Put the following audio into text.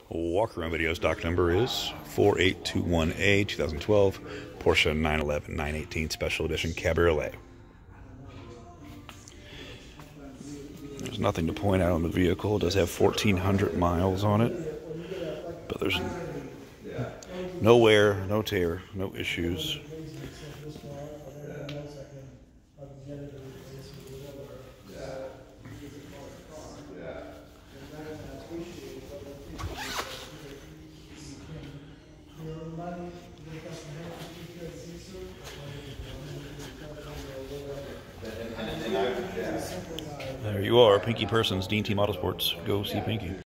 Walk Around Video stock number is 4821A 2012 Porsche 911 918 Special Edition Cabriolet. There's nothing to point out on the vehicle. It does have 1,400 miles on it, but there's no wear, no tear, no issues. There you are, Pinky Persons, D&T Motorsports. Go see Pinky.